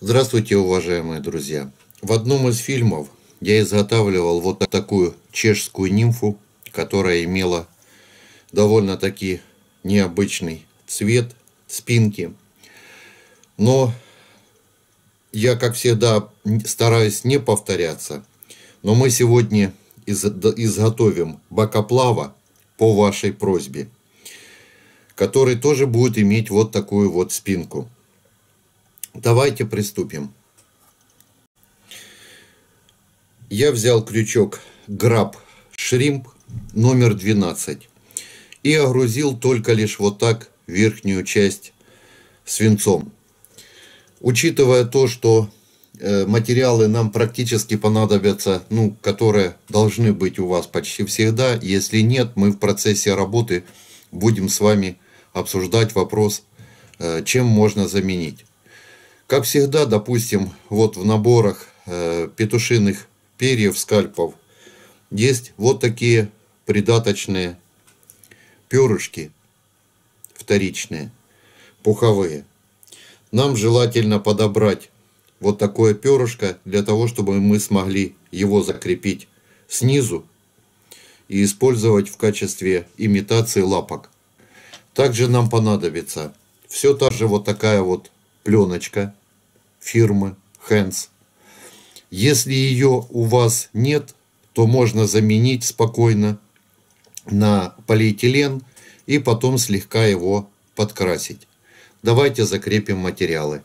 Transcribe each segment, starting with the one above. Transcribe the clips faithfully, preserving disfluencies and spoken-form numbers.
Здравствуйте, уважаемые друзья! В одном из фильмов я изготавливал вот такую чешскую нимфу, которая имела довольно-таки необычный цвет спинки. Но я, как всегда, стараюсь не повторяться. Но мы сегодня изготовим бакоплава по вашей просьбе, который тоже будет иметь вот такую вот спинку. Давайте приступим. Я взял крючок Grab Shrimp номер двенадцать и огрузил только лишь вот так верхнюю часть свинцом. Учитывая то, что э, материалы нам практически понадобятся, ну, которые должны быть у вас почти всегда. Если нет, мы в процессе работы будем с вами обсуждать вопрос, э, чем можно заменить. Как всегда, допустим, вот в наборах э, петушиных перьев, скальпов, есть вот такие придаточные перышки, вторичные, пуховые. Нам желательно подобрать вот такое перышко, для того, чтобы мы смогли его закрепить снизу и использовать в качестве имитации лапок. Также нам понадобится все та же вот такая вот пленочка фирмы Hands. Если ее у вас нет, то можно заменить спокойно на полиэтилен и потом слегка его подкрасить. Давайте закрепим материалы.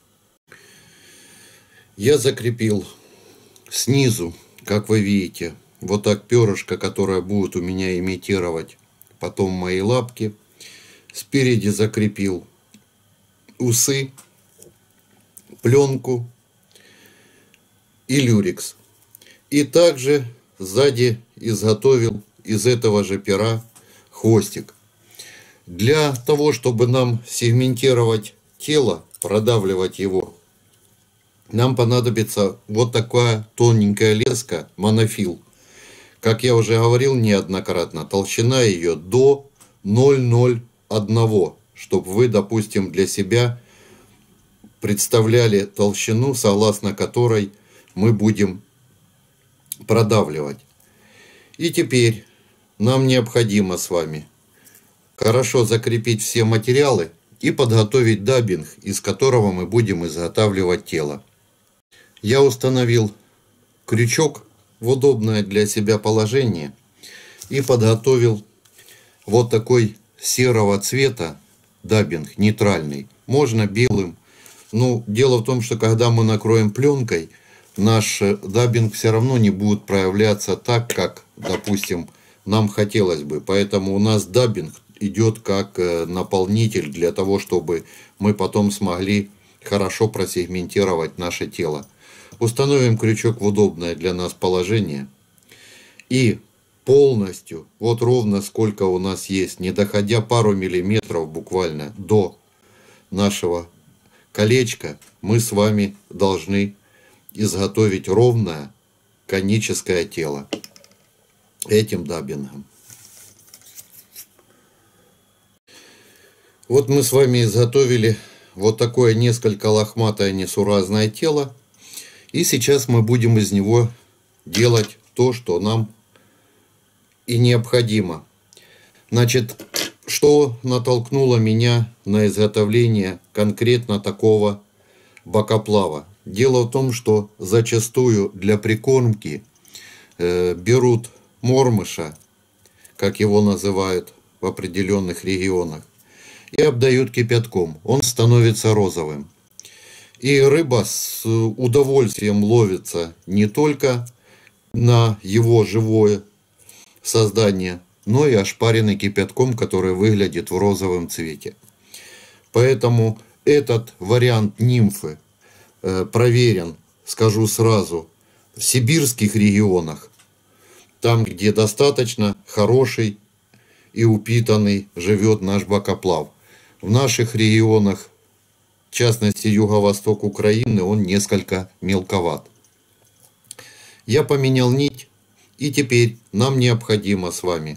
Я закрепил снизу, как вы видите, вот так перышко, которое будет у меня имитировать потом мои лапки. Спереди закрепил усы, пленку и люрекс. И также сзади изготовил из этого же пера хвостик. Для того, чтобы нам сегментировать тело, продавливать его, нам понадобится вот такая тоненькая леска монофил. Как я уже говорил неоднократно, толщина ее до ноль целых ноль одна, чтобы вы, допустим, для себя представляли толщину, согласно которой мы будем продавливать. И теперь нам необходимо с вами хорошо закрепить все материалы и подготовить даббинг, из которого мы будем изготавливать тело. Я установил крючок в удобное для себя положение и подготовил вот такой серого цвета даббинг, нейтральный. Можно белым. Ну, дело в том, что когда мы накроем пленкой, наш даббинг все равно не будет проявляться так, как, допустим, нам хотелось бы. Поэтому у нас даббинг идет как наполнитель для того, чтобы мы потом смогли хорошо просегментировать наше тело. Установим крючок в удобное для нас положение. И полностью, вот ровно сколько у нас есть, не доходя пару миллиметров буквально до нашего колечко, мы с вами должны изготовить ровное коническое тело этим даббингом. Вот мы с вами изготовили вот такое несколько лохматое несуразное тело. И сейчас мы будем из него делать то, что нам и необходимо. Значит, что натолкнуло меня на изготовление конкретно такого бакоплава? Дело в том, что зачастую для прикормки э, берут мормыша, как его называют в определенных регионах, и обдают кипятком. Он становится розовым. И рыба с удовольствием ловится не только на его живое создание, но и ошпаренный кипятком, который выглядит в розовом цвете. Поэтому этот вариант нимфы э, проверен, скажу сразу, в сибирских регионах, там, где достаточно хороший и упитанный живет наш бакоплав. В наших регионах, в частности юго-восток Украины, он несколько мелковат. Я поменял нить, и теперь нам необходимо с вами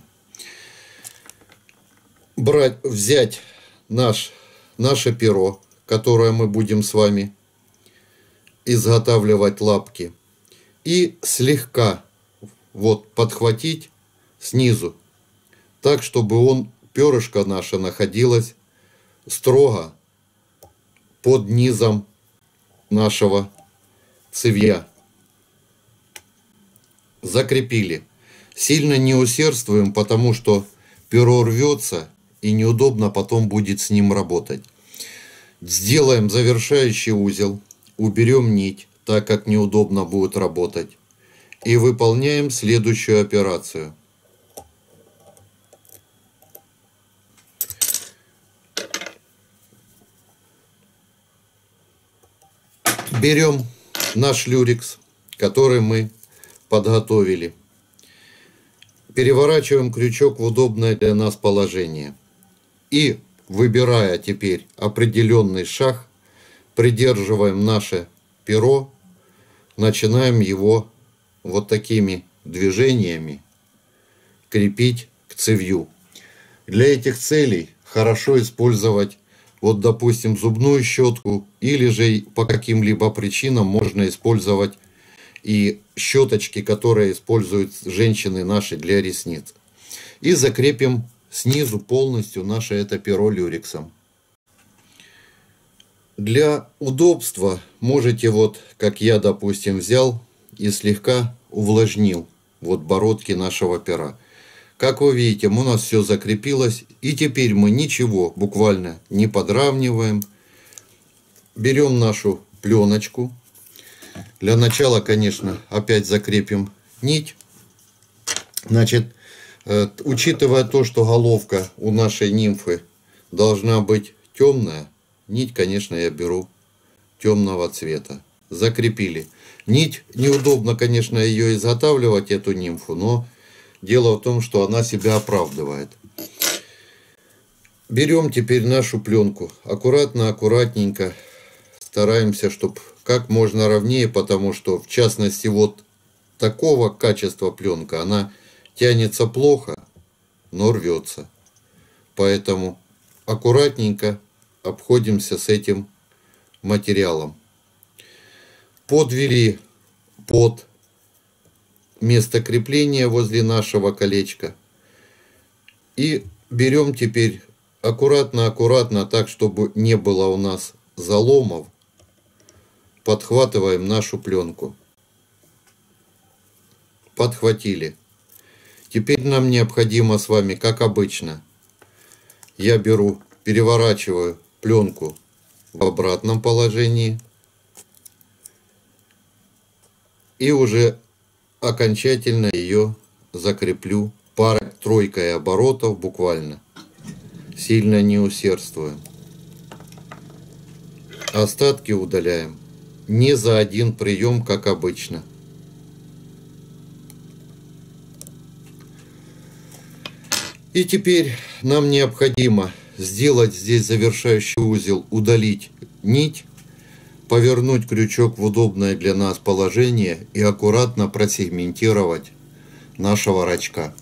брать, взять наш, наше перо, которое мы будем с вами изготавливать лапки. И слегка вот подхватить снизу, так, чтобы он, перышко наше, находилось строго под низом нашего цевья. Закрепили. Сильно не усердствуем, потому что перо рвется и неудобно потом будет с ним работать. Сделаем завершающий узел, уберем нить, так как неудобно будет работать, и выполняем следующую операцию. Берем наш люрекс, который мы подготовили. Переворачиваем крючок в удобное для нас положение. И, выбирая теперь определенный шаг, придерживаем наше перо, начинаем его вот такими движениями крепить к цевью. Для этих целей хорошо использовать, вот, допустим, зубную щетку, или же по каким-либо причинам можно использовать и щеточки, которые используют женщины наши для ресниц. И закрепим снизу полностью наше это перо люрексом. Для удобства можете, вот как я, допустим, взял и слегка увлажнил вот бородки нашего пера. Как вы видите, у нас все закрепилось, и теперь мы ничего буквально не подравниваем. Берем нашу пленочку. Для начала, конечно, опять закрепим нить. Значит, э, учитывая то, что головка у нашей нимфы должна быть темная, нить, конечно, я беру темного цвета. Закрепили. Нить, неудобно, конечно, ее изготавливать, эту нимфу, но дело в том, что она себя оправдывает. Берем теперь нашу пленку. Аккуратно, аккуратненько стараемся, чтобы как можно ровнее, потому что, в частности, вот такого качества пленка, она тянется плохо, но рвется. Поэтому аккуратненько обходимся с этим материалом. Подвели под место крепления возле нашего колечка. И берем теперь аккуратно-аккуратно, так, чтобы не было у нас заломов, подхватываем нашу пленку. Подхватили. Теперь нам необходимо с вами, как обычно, я беру, переворачиваю пленку в обратном положении и уже окончательно ее закреплю парой-тройкой оборотов буквально. Сильно не усердствуем. Остатки удаляем не за один прием, как обычно. И теперь нам необходимо сделать здесь завершающий узел, удалить нить, повернуть крючок в удобное для нас положение и аккуратно просегментировать нашего рачка.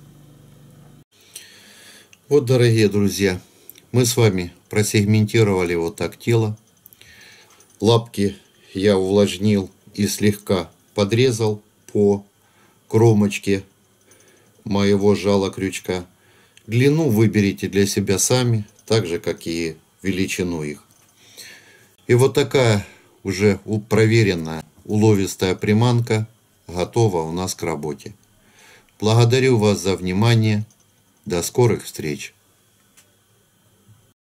Вот, дорогие друзья, мы с вами просегментировали вот так тело. Лапки я увлажнил и слегка подрезал по кромочке моего жала крючка. Длину выберите для себя сами, так же, как и величину их. И вот такая уже проверенная уловистая приманка готова у нас к работе. Благодарю вас за внимание. До скорых встреч!